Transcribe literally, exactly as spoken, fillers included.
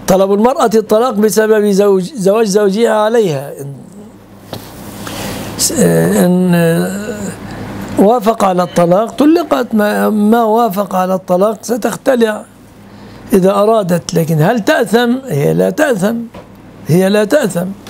طلب المرأة الطلاق بسبب زوج زواج زوجها عليها، إن وافق على الطلاق طلقت، ما, ما وافق على الطلاق ستختلع إذا أرادت. لكن هل تأثم؟ هي لا تأثم، هي لا تأثم.